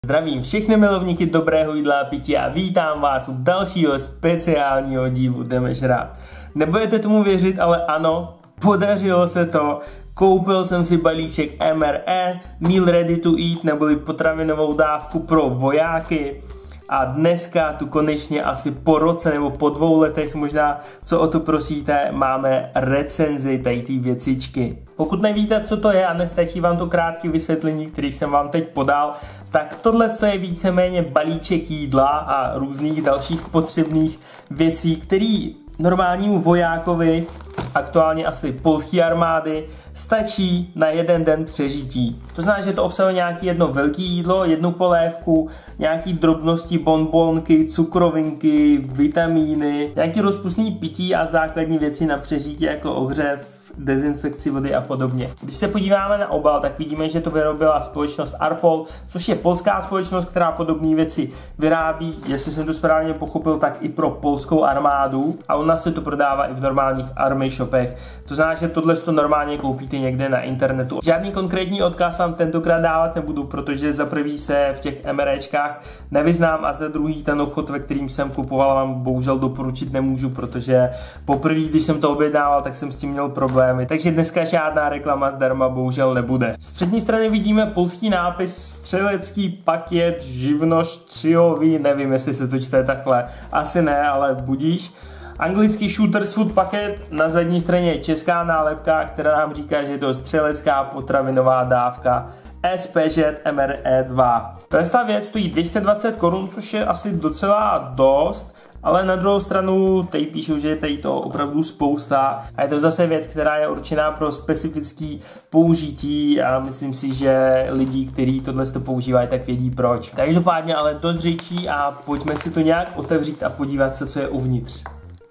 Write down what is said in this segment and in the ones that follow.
Zdravím všechny milovníky dobrého jídla a pití a vítám vás u dalšího speciálního dílu Jdeme žrát. Nebudete tomu věřit, ale ano, podařilo se to. Koupil jsem si balíček MRE, Meal Ready to Eat, neboli potravinovou dávku pro vojáky. A dneska tu konečně asi po roce nebo po 2 letech možná, co o to prosíte, máme recenzi tady té věcičky. Pokud nevíte, co to je a nestačí vám to krátké vysvětlení, který jsem vám teď podal, tak tohle je víceméně balíček jídla a různých dalších potřebných věcí, který normálnímu vojákovi, aktuálně asi polské armády, stačí na 1 den přežití. To znamená, že to obsahuje nějaké jedno velké jídlo, jednu polévku, nějaké drobnosti, bonbonky, cukrovinky, vitamíny, nějaké rozpustné pití a základní věci na přežití jako ohřev, dezinfekci vody a podobně. Když se podíváme na obal, tak vidíme, že to vyrobila společnost Arpol, což je polská společnost, která podobné věci vyrábí, jestli jsem to správně pochopil, tak i pro polskou armádu a u nás se to prodává i v normálních army shopech. To znamená, že tohle to normálně koupíte někde na internetu. Žádný konkrétní odkaz vám tentokrát dávat nebudu, protože za prvý se v těch MREčkách nevyznám a za druhý ten obchod, ve kterým jsem kupoval, vám bohužel doporučit nemůžu, protože poprvé, když jsem to objednával, tak jsem s tím měl problém. Takže dneska žádná reklama zdarma bohužel nebude. Z přední strany vidíme polský nápis střelecký paket živnošťový, nevím, jestli se to čte takhle, asi ne, ale budíš. Anglický Shooters Food paket, na zadní straně je česká nálepka, která nám říká, že je to střelecká potravinová dávka SPŽ MRE 2. Ta věc stojí 220 korun, což je asi docela dost. Ale na druhou stranu tady píšou, že je tady to opravdu spousta a je to zase věc, která je určená pro specifické použití a myslím si, že lidi, kteří tohle používají, tak vědí proč. Každopádně ale dost řečí a pojďme si to nějak otevřít a podívat se, co je uvnitř.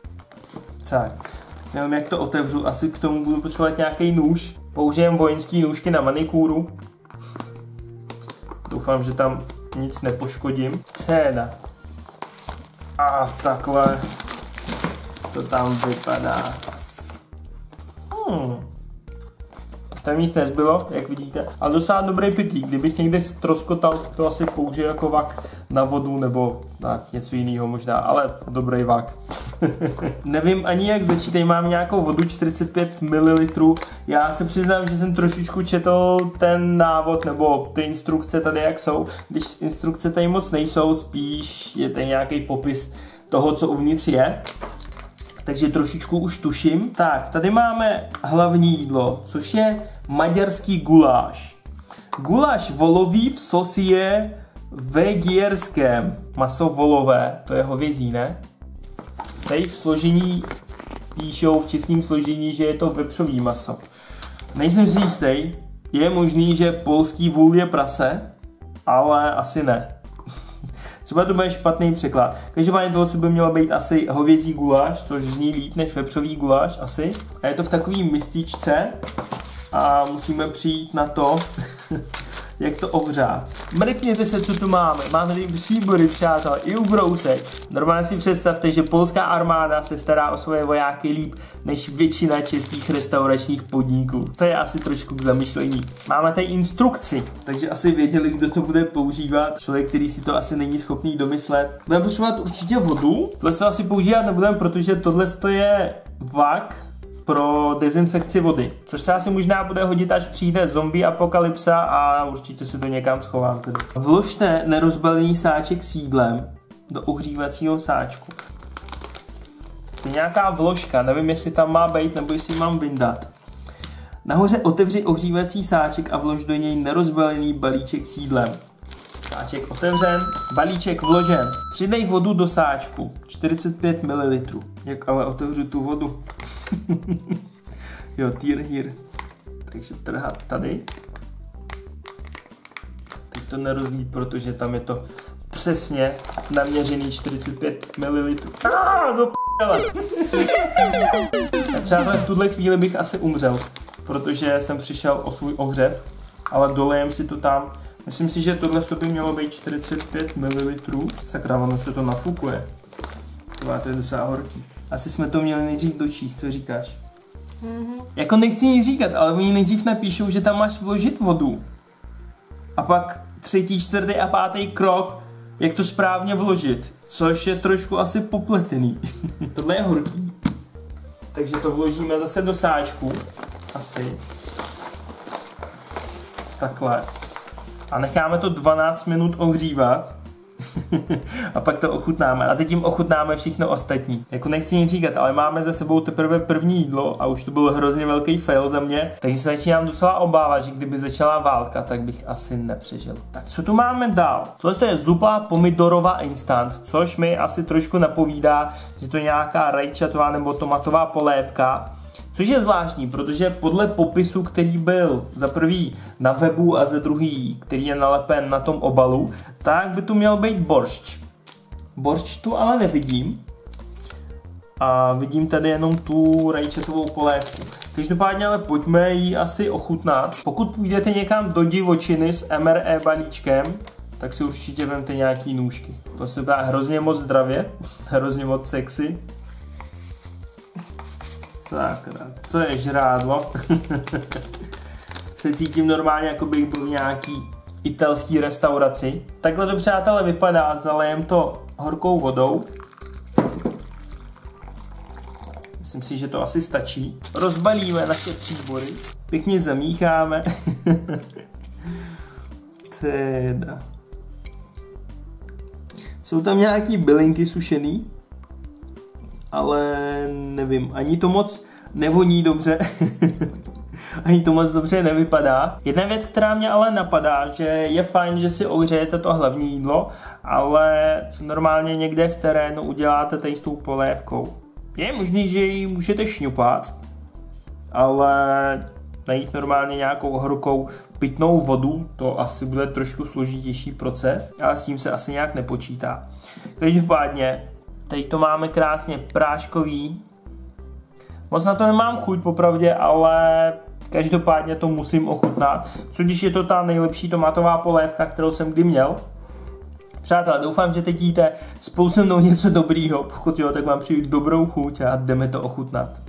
Tak, nevím, jak to otevřu, asi k tomu budu potřebovat nějaký nůž. Použijem vojenský nůžky na manikúru. Doufám, že tam nic nepoškodím. Teda. A takhle to tam vypadá. Už tam nic nezbylo, jak vidíte. Ale docela dobrý pytlík. Kdybych někde ztroskotal, to asi použiju jako vak na vodu nebo na něco jiného možná, ale dobrý vak. Nevím ani jak začít, tady mám nějakou vodu 45 ml. Já se přiznám, že jsem trošičku četl ten návod nebo ty instrukce tady jak jsou. Když instrukce tady moc nejsou, spíš je tady nějaký popis toho, co uvnitř je. Takže trošičku už tuším. Tak, tady máme hlavní jídlo, což je maďarský guláš. Guláš volový v sosie vegierském. Maso volové, to je hovězí, ne? Tady v složení píšou v českém složení, že je to vepřový maso. Nejsem si jistý, je možný, že polský vůl je prase, ale asi ne. Třeba to bude špatný překlad. Každopádně tohle by mělo být asi hovězí guláš, což zní líp než vepřový guláš asi. A je to v takové mističce a musíme přijít na to, jak to ohřát. Mrkněte se, co tu máme. Máme tady příbory, přátelé, i ubrousek. Normálně si představte, že polská armáda se stará o svoje vojáky líp než většina českých restauračních podniků. To je asi trošku k zamyšlení. Máme tady instrukci, takže asi věděli, kdo to bude používat. Člověk, který si to asi není schopný domyslet. Budeme potřebovat určitě vodu. Tohle to asi používat nebudeme, protože tohle je vak pro dezinfekci vody, což se asi možná bude hodit, až přijde zombie apokalypsa a určitě se to někam schovám tedy. Vložte nerozbalený sáček s jídlem do ohřívacího sáčku. To je nějaká vložka, nevím, jestli tam má být, nebo jestli mám vyndat. Nahoře otevři ohřívací sáček a vlož do něj nerozbalený balíček s jídlem. Sáček otevřen, balíček vložen. Přidej vodu do sáčku, 45 ml. Jak ale otevřu tu vodu? Jo, here. Takže trhat tady. Teď to nerozlít, protože tam je to přesně naměřený 45 ml. Do p***le. Tak přátelé, v tuhle chvíli bych asi umřel, protože jsem přišel o svůj ohřev, ale dolejem si to tam. Myslím si, že tohle by mělo být 45 ml. Sakra, ono se to nafukuje. To je docela horký. Asi jsme to měli nejdřív dočíst, co říkáš? Jako nechci nic říkat, ale oni nejdřív napíšou, že tam máš vložit vodu. A pak třetí, čtvrtý a pátý krok, jak to správně vložit, což je trošku asi popletený. Tohle je horký, takže to vložíme zase do sáčku, asi. Takhle. A necháme to 12 minut ohřívat. A pak to ochutnáme. A zatím ochutnáme všechno ostatní. Jako nechci nic říkat, ale máme za sebou teprve první jídlo a už to byl hrozně velký fail za mě. Takže se začínám docela obávat, že kdyby začala válka, tak bych asi nepřežil. Tak co tu máme dál? Tohle je zupa pomidorová instant, což mi asi trošku napovídá, že to je nějaká rajčatová nebo tomatová polévka. Což je zvláštní, protože podle popisu, který byl za prvý na webu a za druhý, který je nalepen na tom obalu, tak by tu měl být boršč. Boršč tu ale nevidím. A vidím tady jenom tu rajčatovou polévku. Každopádně ale pojďme ji asi ochutnat. Pokud půjdete někam do divočiny s MRE balíčkem, tak si určitě vemte nějaký nůžky. To se vypadá hrozně moc zdravě, hrozně moc sexy. Sakra, to je žrádlo. Se cítím normálně, jako bych byl v nějaký italský restauraci. Takhle to, přátelé, vypadá, zalejem to horkou vodou. Myslím si, že to asi stačí. Rozbalíme naše příbory, pěkně zamícháme. Teda. Jsou tam nějaký bylinky sušený, ale nevím, ani to moc nevoní dobře, ani to moc dobře nevypadá. Jedna věc, která mě ale napadá, že je fajn, že si ohřejete to hlavní jídlo, ale co normálně někde v terénu uděláte tady s tou polévkou. Je možný, že ji můžete šňupat, ale najít normálně nějakou horkou pitnou vodu, to asi bude trošku složitější proces, ale s tím se asi nějak nepočítá. Každopádně tady to máme krásně práškový. Moc na to nemám chuť popravdě, ale každopádně to musím ochutnat. Co když je to ta nejlepší tomatová polévka, kterou jsem kdy měl. Přátelé, doufám, že teď jíte spolu se mnou něco dobrýho. Pokud jo, tak vám přijít dobrou chuť a jdeme to ochutnat.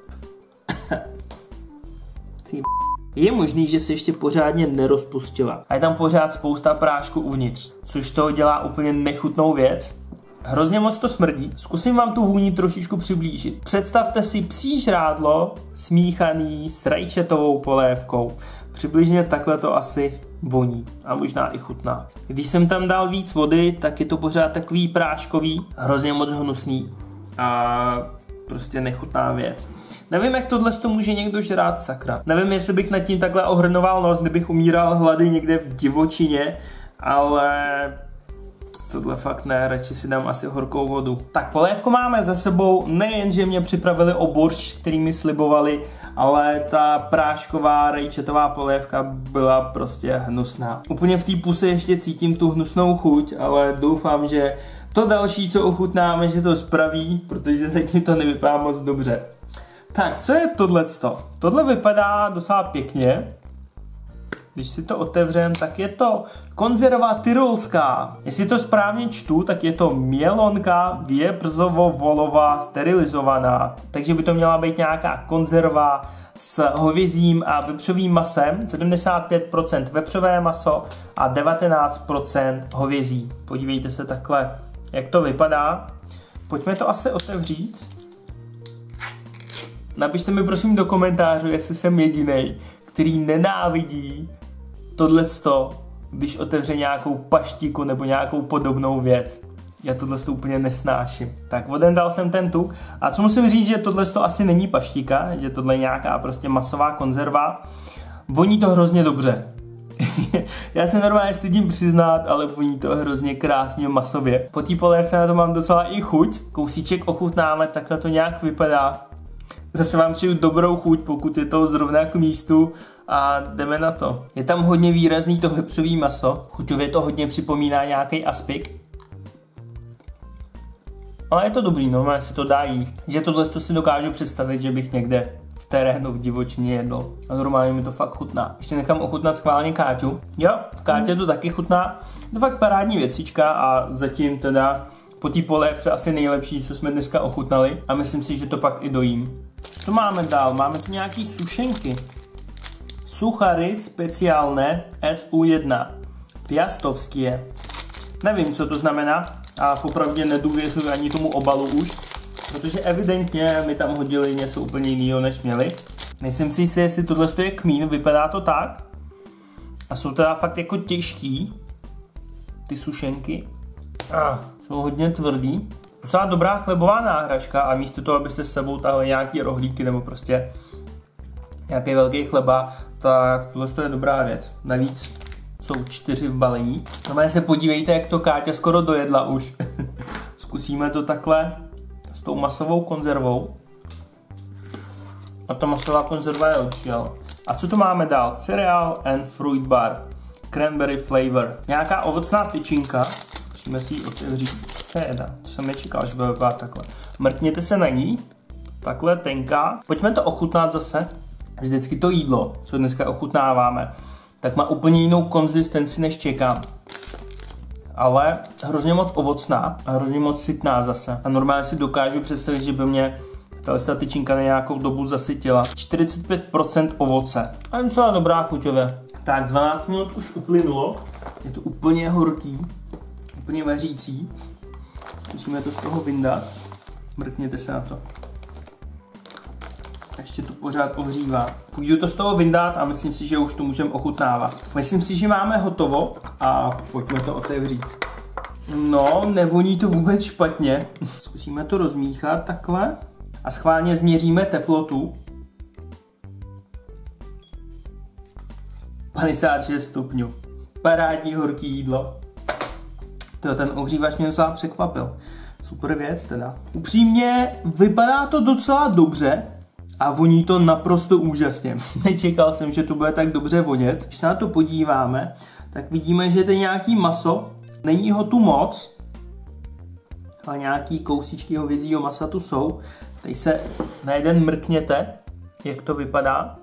Je možný, že se ještě pořádně nerozpustila. A je tam pořád spousta prášku uvnitř, což z toho dělá úplně nechutnou věc. Hrozně moc to smrdí. Zkusím vám tu vůni trošičku přiblížit. Představte si psí žrádlo smíchaný s rajčatovou polévkou. Přibližně takhle to asi voní a možná i chutná. Když jsem tam dal víc vody, tak je to pořád takový práškový, hrozně moc hnusný a prostě nechutná věc. Nevím, jak tohle to může někdo žrát, sakra. Nevím, jestli bych nad tím takhle ohrnoval nos, kdybych umíral hlady někde v divočině, ale tohle fakt ne, radši si dám asi horkou vodu. Tak polévku máme za sebou, nejen, že mě připravili o boršč, který mi slibovali, ale ta prášková rajčatová polévka byla prostě hnusná. Úplně v té puse ještě cítím tu hnusnou chuť, ale doufám, že to další, co ochutnáme, že to spraví, protože zatím to nevypadá moc dobře. Tak, co je tohleto? Tohle vypadá docela pěkně. Když si to otevřem, tak je to konzerva tyrolská. Jestli to správně čtu, tak je to mielonka věbrzovo-volová sterilizovaná. Takže by to měla být nějaká konzerva s hovězím a vepřovým masem. 75% vepřové maso a 19% hovězí. Podívejte se takhle, jak to vypadá. Pojďme to asi otevřít. Napište mi prosím do komentářů, jestli jsem jedinej, který nenávidí tohleto, když otevře nějakou paštiku nebo nějakou podobnou věc. Já tohleto úplně nesnáším. Tak odendal jsem ten tuk. A co musím říct, že tohleto asi není paštika, že tohle je nějaká prostě masová konzerva. Voní to hrozně dobře. Já se normálně stydím přiznat, ale voní to hrozně krásně masově. Po té polévce na to mám docela i chuť. Kousíček ochutnáme, takhle to nějak vypadá. Zase vám přeju dobrou chuť, pokud je to zrovna k místu a jdeme na to. Je tam hodně výrazný to vepřový maso, chuťově to hodně připomíná nějaký aspik. Ale je to dobrý, normálně se to dá jíst. Že tohle si dokážu představit, že bych někde v terénu v divočině jedl. A normálně mi to fakt chutná. Ještě nechám ochutnat schválně Káťu. Jo, v Kátě to taky chutná. To fakt parádní věcička a zatím teda po té polévce asi nejlepší, co jsme dneska ochutnali. A myslím si, že to pak i dojím. Co máme dál? Máme tu nějaký sušenky. Suchary speciálne SU1. Piastovskie. Nevím, co to znamená, a popravdě nedůvěřuji ani tomu obalu už, protože evidentně mi tam hodili něco úplně jiného, než měli. Nejsem si jistý, jestli tohle je kmín, vypadá to tak. A jsou teda fakt jako těžký, ty sušenky. Jsou hodně tvrdý. Docela dobrá chlebová náhražka a místo toho, abyste s sebou tahli nějaký rohlíky nebo prostě nějaký velký chleba, tak tohle je dobrá věc. Navíc jsou 4 v balení. No se podívejte, jak to Káťa skoro dojedla už. Zkusíme to takhle s tou masovou konzervou. A ta masová konzerva je odšel. A co tu máme dál? Cereal and fruit bar. Cranberry flavor. Nějaká ovocná tyčinka. Musíme si ji otevřít. To jsem nečekal, že bude vypadat takhle. Mrkněte se na ní. Takhle tenká. Pojďme to ochutnat zase. Vždycky to jídlo, co dneska ochutnáváme, tak má úplně jinou konzistenci, než čekám. Ale hrozně moc ovocná a hrozně moc sytná zase. A normálně si dokážu představit, že by mě ta tyčinka na nějakou dobu zasytila. 45% ovoce. A je docela dobrá chuťově. Tak 12 minut už uplynulo. Je to úplně horký. Úplně vařící. Musíme to z toho vyndat. Mrkněte se na to. Ještě to pořád ohřívá. Půjdu to z toho vyndat a myslím si, že už to můžeme ochutnávat. Myslím si, že máme hotovo a pojďme to otevřít. No, nevoní to vůbec špatně. Zkusíme to rozmíchat takhle a schválně změříme teplotu. 56 stupňů. Parádní horký jídlo. Ten ohřívač mě docela překvapil. Super věc teda. Upřímně, vypadá to docela dobře a voní to naprosto úžasně. Nečekal jsem, že to bude tak dobře vonět. Když se na to podíváme, tak vidíme, že to je nějaký maso. Není ho tu moc, ale nějaký kousíčky hovězího masa tu jsou. Tady se na jeden mrkněte, jak to vypadá.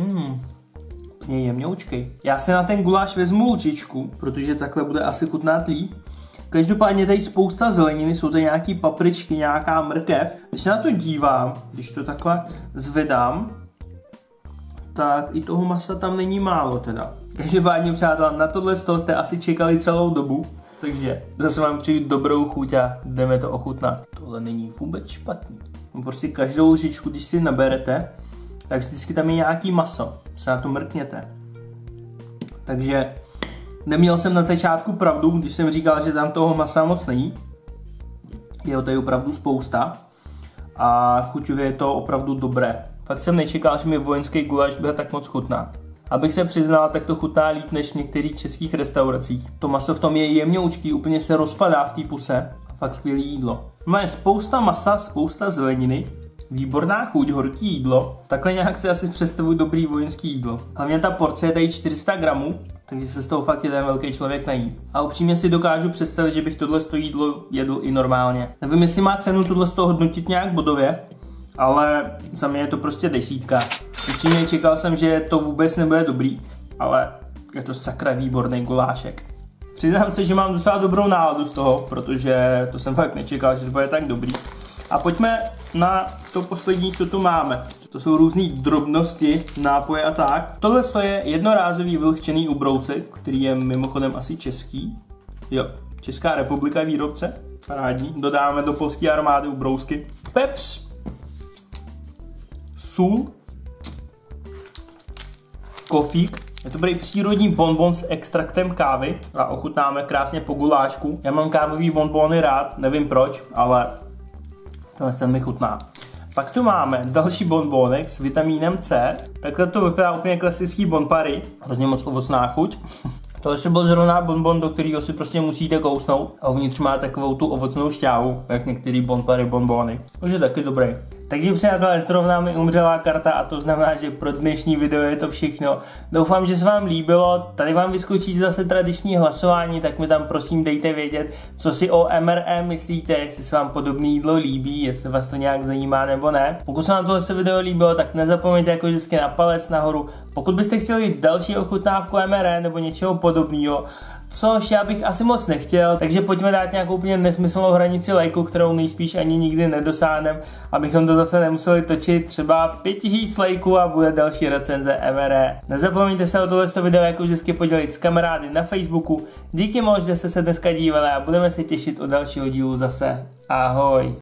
Úplně jemňoučkej. Já si na ten guláš vezmu lžičku, protože takhle bude asi chutnat líp. Každopádně tady spousta zeleniny, jsou tady nějaký papričky, nějaká mrkev. Když se na to dívám, když to takhle zvedám, tak i toho masa tam není málo teda. Každopádně přátelé, na tohle jste asi čekali celou dobu, takže zase vám přeji dobrou chuť a jdeme to ochutnat. Tohle není vůbec špatný. Prostě každou lžičku, když si naberete, tak vždycky tam je nějaký maso, se na to mrkněte. Takže neměl jsem na začátku pravdu, když jsem říkal, že tam toho masa moc není. Je ho tady opravdu spousta a chuťově je to opravdu dobré. Fakt jsem nečekal, že mi vojenský guláš bude tak moc chutnat. Abych se přiznal, tak to chutná líp než v některých českých restauracích. To maso v tom je jemňoučký, úplně se rozpadá v té puse. Fakt skvělý jídlo. Má spousta masa, spousta zeleniny. Výborná chuť, horký jídlo. Takhle nějak si asi představuji dobrý vojenský jídlo. Hlavně ta porce je tady 400 gramů, takže se z toho fakt jeden velký člověk nají. A upřímně si dokážu představit, že bych tohle jídlo jedl i normálně. Nevím, jestli má cenu tohle hodnotit nějak bodově, ale za mě je to prostě desítka. Upřímně čekal jsem, že to vůbec nebude dobrý, ale je to sakra výborný gulášek. Přiznám se, že mám docela dobrou náladu z toho, protože to jsem fakt nečekal, že to bude tak dobrý. A pojďme na to poslední, co tu máme. To jsou různé drobnosti, nápoje a tak. Tohle je jednorázový vlhčený ubrousek, který je mimochodem asi český. Jo, Česká republika výrobce. Parádní. Dodáme do polské armády ubrousky. Pepř. Sůl. Kofík. Je to přírodní bonbon s extraktem kávy a ochutnáme krásně po gulášku. Já mám kávový bonbony rád, nevím proč, ale ten mi chutná. Pak tu máme další bonbónek s vitamínem C. Takhle to vypadá úplně klasický bonpary. Hrozně moc ovocná chuť. Tohle byl zrovna bonbon, do kterého si prostě musíte kousnout. A uvnitř má takovou tu ovocnou šťávu, jak některý bonpary bonbóny. Už je taky dobrý. Takže přátelé, zrovna mi umřela karta a to znamená, že pro dnešní video je to všechno. Doufám, že se vám líbilo. Tady vám vyskočí zase tradiční hlasování, tak mi tam prosím dejte vědět, co si o MRE myslíte, jestli se vám podobné jídlo líbí, jestli vás to nějak zajímá nebo ne. Pokud se vám tohle video líbilo, tak nezapomeňte jako vždycky na palec nahoru. Pokud byste chtěli další ochutnávku MRE nebo něčeho podobného, což já bych asi moc nechtěl, takže pojďme dát nějakou úplně nesmyslnou hranici lajku, kterou nejspíš ani nikdy nedosáhneme, abychom to zase nemuseli točit třeba 5000 lajků a bude další recenze ever. Nezapomeňte se o tohle video jako vždycky podělit s kamarády na Facebooku. Díky moc, že jste se dneska dívali a budeme se těšit u dalšího dílu zase. Ahoj.